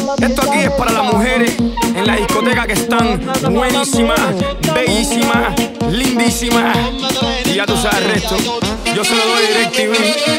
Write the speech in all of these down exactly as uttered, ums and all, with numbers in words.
Esto aquí es para las mujeres en la discoteca que están buenísimas, bellísimas, lindísimas. Y ya tú sabes el resto. Yo se lo doy DirecTV.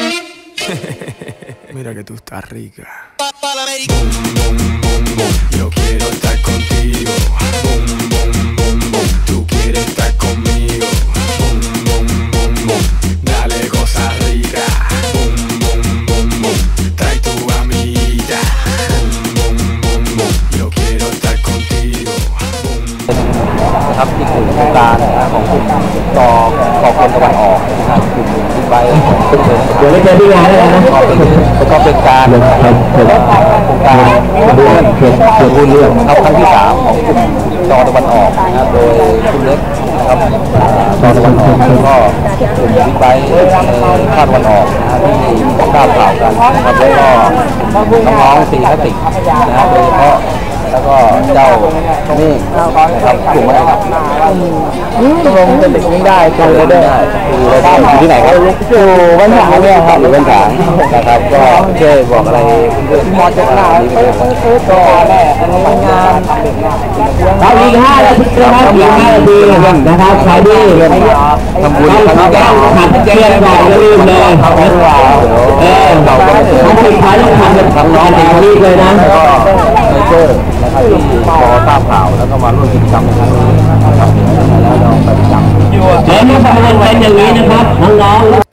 Mira que tú estás rica. Boom, boom, boom, boom. Yo quiero estar contigo. Boom, boom, boom, boom. Tú quieres estar conmigo. Boom, boom, boom, boom. Dale cosas ricas. Boom, boom, boom, boom. Trae tu amiguita. Boom, boom, boom, boom. Yo quiero estar contigo. ครับนี่คือโครงการของกลุ่มกอกอคนตะวันออกนะครับกลุ่มบิ๊กไบค์ของซึ่งเดี๋ยวไม่เจอที่งานแล้วนะแล้วก็เป็นการโครงการเรื่องเกี่ยวกับเรื่องครับครั้งที่สามของกลุ่มจอตะวันออกนะครับโดยคุณเล็กนะครับจอตะวันออกแล้วก็กลุ่มบิ๊กไบค์ในภาคตะวันออกนะที่ทราบข่าวกันนะครับแล้วก็น้องๆสีพลาสติกนะครับโดยเฉพาะแล้วก็เจ้านี่ครับกลุ่มอะไรครับตกลงเป็นเด็กวิ่งได้ตัวเลยได้อยู่ที่ไหนครับอยู่บ้านฉางเนี่ยครับอยู่บ้านฉางนะครับก็ช่วยบอกอะไรเพื่อนๆมอจักรนาก็แม่อันนี้งานเราอีกห้านาทีนะครับอีกห้านาทีนะครับใครที่ทำบุญทำแก้วขัดแก้วก่อนก็รีบเลยเออเราก็ทำสุดท้ายต้องทำเป็นทำน้องเต็มที่เลยนะก็เชื่อนะครับที่พอทราบข่าวแล้วก็มาร่วมกิจกรรมในครั้งนี้นะครับแล้วเราไปจับแล้วนี่ทำงานเป็นอย่างนี้นะครับน้องๆ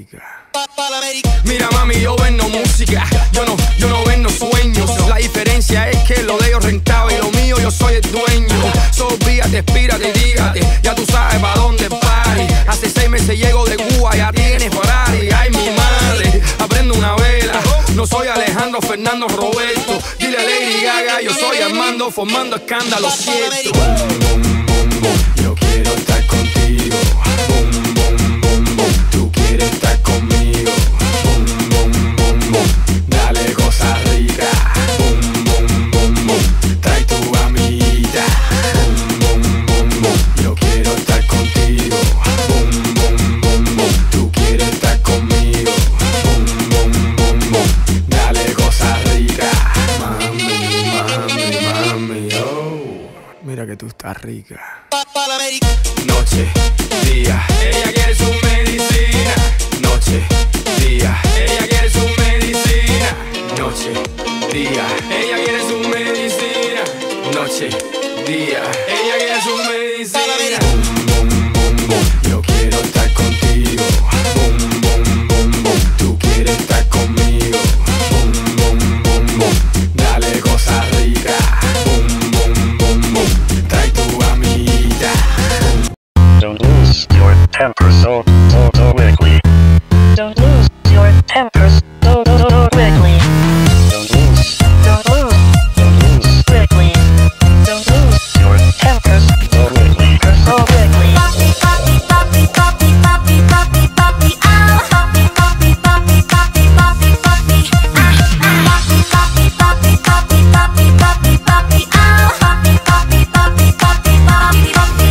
Mira mami, yo vendo música, yo no, yo no vendo sueños. La diferencia es que lo de ellos rentaba y lo mío yo soy el dueño. Solvíate, espírate, dígate, ya tú sabes pa' dónde party. Hace seis meses llego de Cuba, ya tienes Ferrari. Ay mi madre, aprendo una vela. No soy Alejandro, Fernando, Roberto. Dile a Lady Gaga, yo soy Armando, formando escándalo cierto. Boom, boom, boom, boom. Yo quiero estar contigo. Boom, boom, boom, boom. Tú quieres estar conmigo. Boom, boom, boom, boom. Dale cosas ricas. Boom, boom, boom, boom. Trae tu amiguita. Boom, boom, boom, boom. Yo quiero estar contigo. Boom, boom, boom, boom. Tú quieres estar conmigo. Boom, boom, boom, boom. Dale cosas ricas. Mami, mami, mami, oh. Mira que tú estás rica. Noche, día, ella quiere su medicina. Noche, día, ella quiere su medicina. Noche, día, ella quiere su medicina. Noche, día, ella quiere su medicina. Boom, boom, boom, boom. Yo quiero estar contigo. Boom, boom, boom, boom. Tú quieres estar conmigo. Boom, boom, boom, boom. Dale cosas ricas. Boom, boom, boom, boom. Trae tu amiguita. Don't lose your temper so, so, so quickly. Don't lose your temper so, so, so quickly. Don't lose, don't lose, don't lose quickly. Don't lose your temper so quickly, so quickly. Poppy, poppy, poppy, poppy, poppy, poppy, poppy, ow. Poppy, poppy, poppy, poppy, poppy, poppy. Poppy, poppy, poppy, poppy, poppy, poppy, poppy, ow. Poppy, poppy, poppy, poppy, poppy, poppy.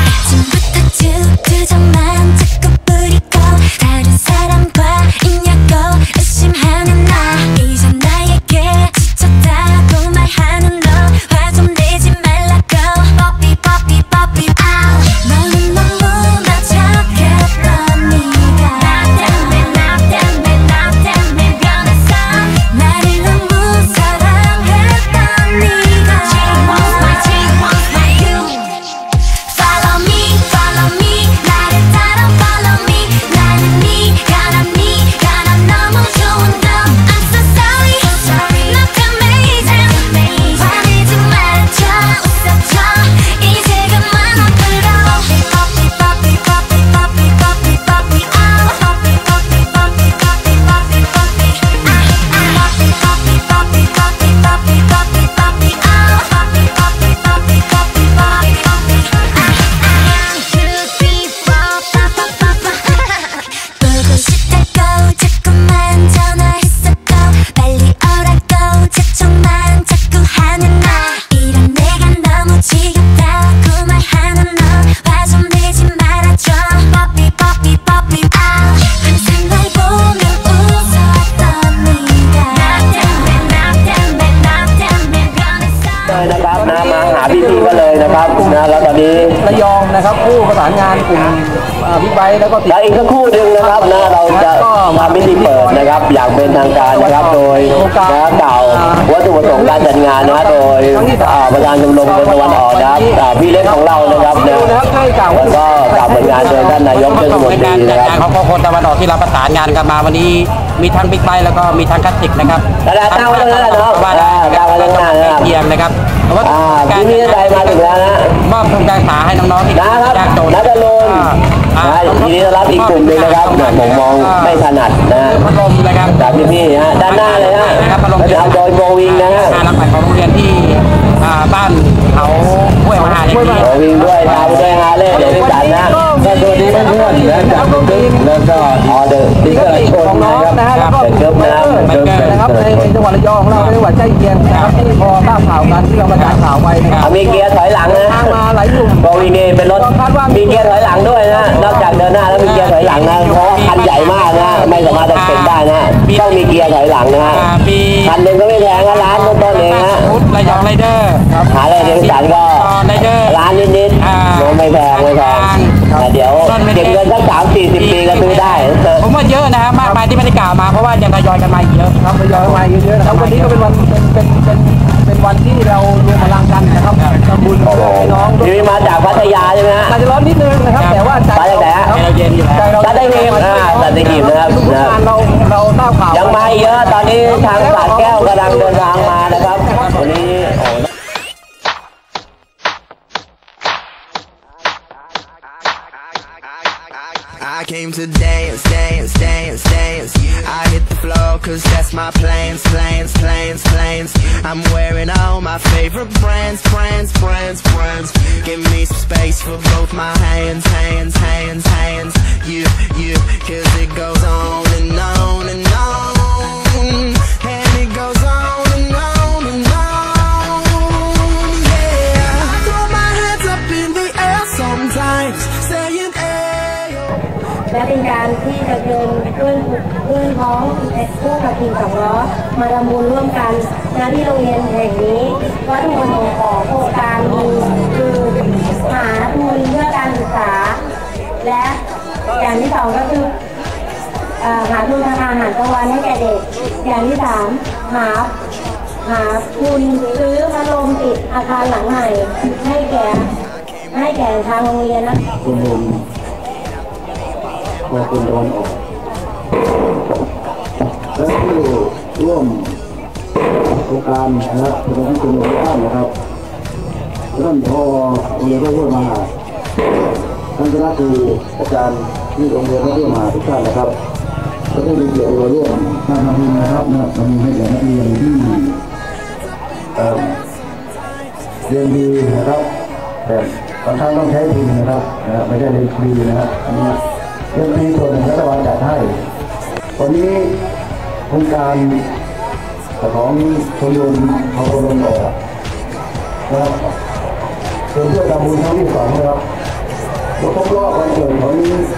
처음부터 쭉 그 점만 자꾸 뿌리고 다른 사람과 인연 แล้วก็ติดแล้วอีกสักครู่หนึ่งนะครับนะเราจะทำพิธีเปิดนะครับอย่างเป็นทางการนะครับโดยนะกล่าววัตถุประสงค์การจัดงานนะโดยประธานชมรมคนตะวันออกนะครับพี่เล็กของเรานะครับนะแล้วก็กล่าวผลงานโดยท่านนายกเทศมนตรีนะครับของคนตะวันออกที่เราประสานงานกันมาวันนี้มีทั้งบิ๊กไบค์แล้วก็มีทั้งคลาสสิกนะครับตั้งไว้ตรงนั้นแหละเนาะตั้งไว้ตรงนั้นนะครับเทียมนะครับการที่ได้มาถึงแล้วนะมอบทุนการศึกษาให้น้องๆที่ยากจนนักลงทีนี้รับอีกกลุ่มหนึ่งนะครับผมมองไม่ถนัดนะพัดลมนะครับจากที่นี่ฮะด้านหน้าเลยฮะจะเอาโดยโบวิงนะฮะการรับไปของโรงเรียนที่บ้านเขาห้วยหาเนี่ยโบวิงด้วยตามด้วยฮาเล่เดี๋ยวจัดนะก็ตัวนี้เพื่อนๆแล้วจากตึ๊กแล้วก็ออเดอร์ที่เกิดชนนะครับเกิดนะเกิดนะครับในจังหวัดระยองของเราในจังหวัดใกล้เคียงนะครับที่พอทราบข่าวกันที่เราประกาศข่าวไว้นะครับมีเกียร์ถอยหลังนะมาหลายกลุ่มโบวิงนี่เป็นรถมีเกียร์ถอยหลังด้วยนะนอกจากเดินหน้าแล้วมีเกียร์ถอยหลังนะเพราะคันใหญ่มากนะไม่สามารถจะเข็นได้นะต้องมีเกียร์ถอยหลังนะคันหนึ่งก็ไม่แพงนะร้านต้นๆเองนะระยองไรเดอร์หาอะไรเดียวสันก็ร้านนิดๆไม่แพงไม่แพงแต่เดี๋ยวเก็บเงินสักสามสี่สิบปีก็ซื้อได้ผมว่าเยอะนะครับมากมายที่ไม่ได้กล่าวมาเพราะว่ายังทยอยกันมาเยอะครับทยอยกันมาเยอะนะครับวันนี้ก็เป็นวันเป็นเป็นเป็นวันที่เรารวมพลังกันนะครับทำบุญให้น้องนี่มาจากพัทยาใช่ไหมฮะอาจจะร้อนนิดนึงนะครับแต่ว่าใจเราเราเย็นอยู่แล้วใจเราเย็นอ่าใจเราเย็นนะครับเราเราเล่าข่าวยังมาเยอะตอนนี้ทางสระแก้วกำลังเดินทางมานะครับวันนี้ I came to dance, dance, dance, dance. I hit the floor cause that's my plans, plans, plans, plans. I'm wearing all my favorite brands, brands, brands, brands. Give me some space for both my hands, hands, hands, hands. You, you, cause it goes on and on and on. And it goes on and on and on. Yeah, I throw my hands up in the air sometimes, saying hey. และเป็นการที่จะเดินเพื่อนเพื่อนพ้องผู้ขับขี่สองล้อมาทำบุญร่วมกันณที่โรงเรียนแห่งนี้วัตถุประสงค์ของโครงการมีคือหาทุนเพื่อการศึกษาและอย่างที่สองก็คือหาทุนทางอาหารกลางวันให้แก่เด็กอย่างที่สามหาหาทุนซื้อพัดลมติดอาคารหลังใหม่ให้แก่ให้แก่ทางโรงเรียนนะขอคุณตะวันออกและผู้ร่วมโครงการนะครับเป็นที่คุณทุกท่านนะครับท่านพอโรงเรียนพระพุทธมหาท่านคณะครูอาจารย์ที่โรงเรียนพระพุทธมหาทุกท่านนะครับและผู้มีเกียรติร่วมทำบุญนะครับนะทำบุญให้แก่นักเรียนที่เรียนดีนะครับแต่บางครั้งต้องใช้ทุนนะครับไม่ใช่เรียนฟรีนะครับเรื่องนี้ส่วนหนึ่งรัฐบาลจัดให้วันนี้โครงการของชมรมเขากำลังออกนะครับเพื่อเพื่อทำบุญครั้งที่สองนะครับแล้วครบรอบวันเกิดของ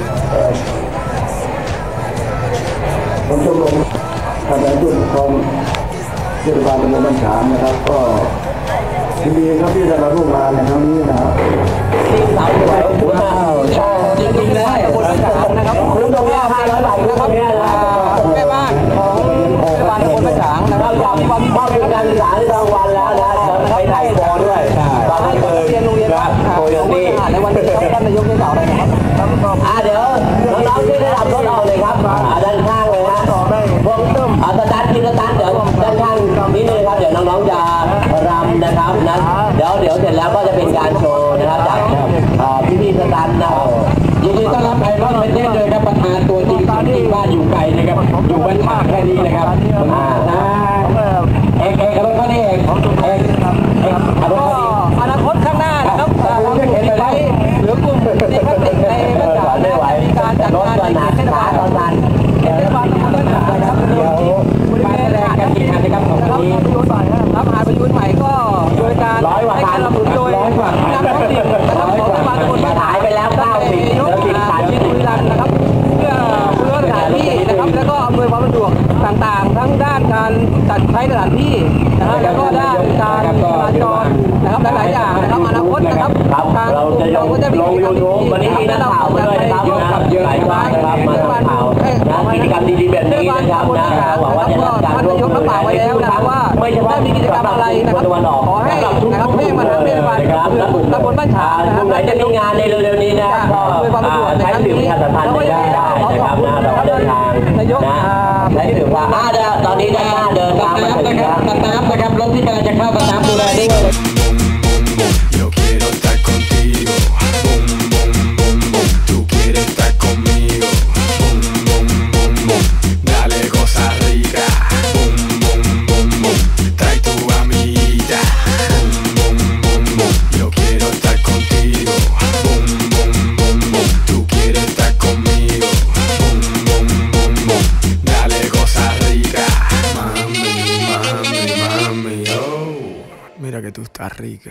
คนชมรมทำงานด้วยความเทศบาลตำบลบ้านฉางนะครับก็ยินดีครับที่จะมาร่วมงานในครั้งนี้นะครับสาวสวยว้าวชอบจริงๆเลยคนละจังนะครับคุณตรงนี้ห้าร้อยบาทนะครับเนี่ยนะแม่บ้านของเทศบาลตำบลบ้านฉางนะครับวันวันมอบเป็นการศึกษาที่รางวัลแล้วนะไปไทยโปรด้วยตอนนี้เคยเรียนโรงเรียนวัดโปรยนี่ในวันนี้ท่านนายกได้กล่าวอะไรนะครับอ่าเดี๋ยวน้องๆที่ได้รับรถออกเลยครับด้านข้างเลยนะวงตุ้มอ่าสตาร์ทที่สตาร์ทเดี๋ยวด้านข้างนี้เลยครับเดี๋ยวน้องๆจะรำนะครับนะเดี๋ยวเดี๋ยวเสร็จแล้วก็จะเป็นการโชว์นะครับจากพี่ๆสตาร์ทนะยินดีต้อนรับไอรอนเมนเทนเลยครับประธานตัวจริงที่บ้านอยู่ไกลนะครับอยู่บ้านมากแค่นี้นะครับอ่านะเอกเอกรถคันนี้เอกเอกเอกรถคันนี้อนาคตข้างหน้านะครับเราจะเห็นไปหรือกลุ่มที่เขาติดในประกาศในการจัดงานในเทศบาลตอนนั้นเทศบาลตำบลบ้านฉางนะครับเดี๋ยวมาแสดงกันอีกนะครับของนี้รับหาประยุทธ์ใหม่ก็โดยการให้การรับโดยนักธุรกิจนะครับของเทศบาลตำบลบ้านฉางไปแล้วเก้าสิบแล้วติดฐานที่ดุริรันนะครับเพื่อเพื่อสถานที่นะครับแล้วก็อำนวยความสะดวกต่างๆทั้งด้านการจัดใช้สถานที่นะครับแล้วก็ด้านการจราจรนะครับหลายๆอย่างนะครับอนาคตนะครับทางเราจะลงยูทูบวันนี้มีนักข่าวมาด้วยนะครับเยอะครับเยอะกิจกรรมดีๆแบบนี้นะครับนะหวังว่าจะรับการร่วมมือกันไม่เฉพาะกิจกรรมอะไรนะครับตะวันออกนะครับทุกทุกทุกเมืองเลยนะครับตำบลบ้านฉางกลุ่มไหนจะมีงานในเร็วๆนี้นะครับก็ใช้สื่อประชาสัมพันธ์ได้นะครับนะเราเดินทางนะใช้สื่อว่าอ่าตอนนี้ด้านหน้าเดินทางมาถึงแล้วสตาฟนะครับรถที่กำลังจะเข้าสตาฟดูแลด้วย Yo quiero estar contigo, boom, boom, boom, boom. Tú quieres estar conmigo, boom, boom, boom, boom. Dale cosa rica, boom, boom, boom, boom. Trae tu amiguita, boom, boom, boom, boom. Yo quiero estar contigo, boom, boom, boom, boom. Tú quieres estar conmigo, boom, boom, boom, boom. Dale cosa rica, mami, mami, mami, oh. Mira que tú estás rica.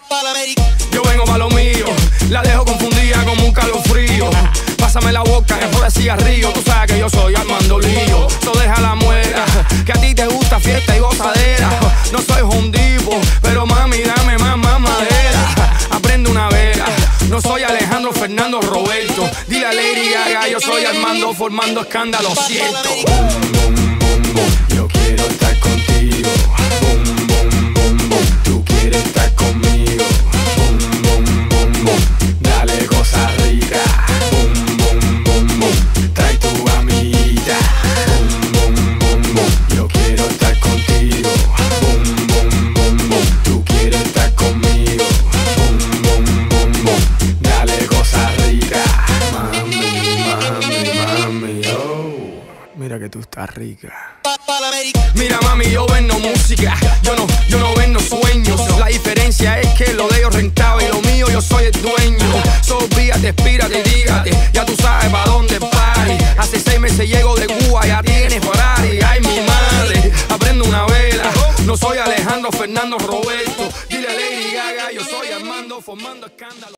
Yo vengo pa' lo mío, la dejo confundida como un calofrío. Pásame la boca, es por el cigarrillo. Tú sabes que yo soy Armando Lío. So deja la muera, que a ti te gusta fiesta y gozadera. No soy hondipo, pero mami dame más, más madera. Aprende una vela, no soy Alejandro Fernando Roberto. Dile a Lady Gaga, yo soy Armando formando escándalo, siento. Boom, boom, boom, boom. Yo quiero estar contigo. Boom, boom, boom, boom. Tú quieres estar conmigo. Boom, boom, boom, boom. Dale cosa rica. Boom, boom, boom, boom. Trae tu amiguita. Boom, boom, boom, boom. Yo quiero estar contigo. Boom, boom, boom, boom. Tú quieres estar conmigo. Boom, boom, boom, boom. Dale cosa rica. Mami, mami, mami, oh. Mira que tú estás rica. Mira mami, yo vendo música, yo no, yo no vendo sueños. La diferencia es que lo de ellos rentaba y lo mío yo soy el dueño. So víate, espírate, dígate, ya tú sabes pa' dónde party. Hace seis meses llego de Cuba, ya tienes Ferrari. Ay mi madre, aprendo una vela. No soy Alejandro Fernando Roberto. Dile a Lady Gaga, yo soy Armando formando escándalo.